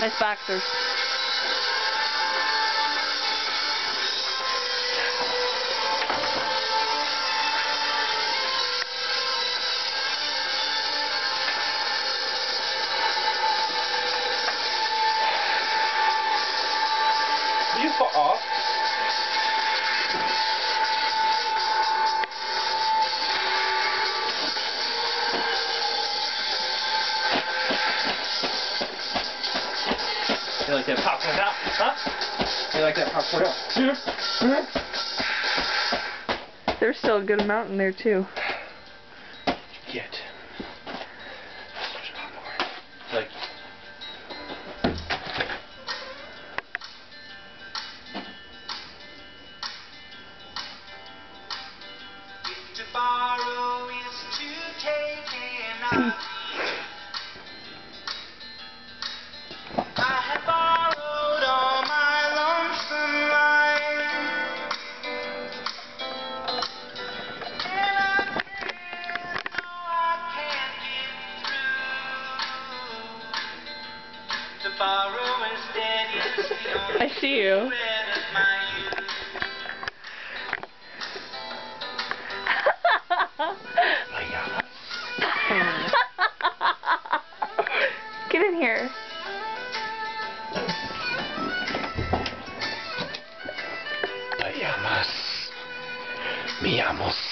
Nice boxers. You fall off. You like that popcorn out? Huh? You like that popcorn out? There's still a good amount in there too. Get. Like. To borrow is to take and I have borrowed all my lonesome life, and I can't, no, I can't get through. To borrow instead is the only I see you. regret of my youth. Get in here. Pyjamas. Mi amo.